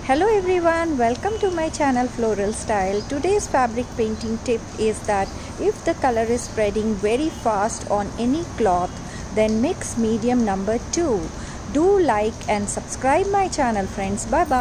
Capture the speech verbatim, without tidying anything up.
Hello everyone, welcome to my channel Floral Style. Today's fabric painting tip is that if the color is spreading very fast on any cloth, then mix medium number two. Do like and subscribe my channel friends. Bye bye.